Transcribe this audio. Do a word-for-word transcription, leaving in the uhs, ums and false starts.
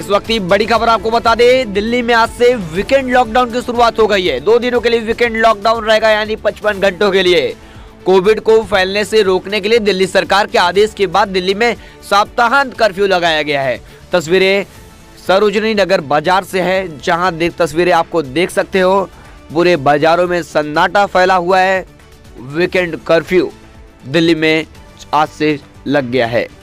इस वक्त की बड़ी खबर आपको बता दें, दिल्ली में आज से वीकेंड लॉकडाउन की शुरुआत हो गई है। दो दिनों के लिए वीकेंड लॉकडाउन रहेगा, यानी पचपन घंटों के लिए। कोविड को फैलने से रोकने के लिए दिल्ली सरकार के आदेश के बाद दिल्ली में सप्ताहांत कर्फ्यू लगाया गया है। तस्वीरें सरोजनी नगर बाजार से है, जहां देख तस्वीरें आपको देख सकते हो। पूरे बाजारों में सन्नाटा फैला हुआ है। वीकेंड कर्फ्यू दिल्ली में आज से लग गया है।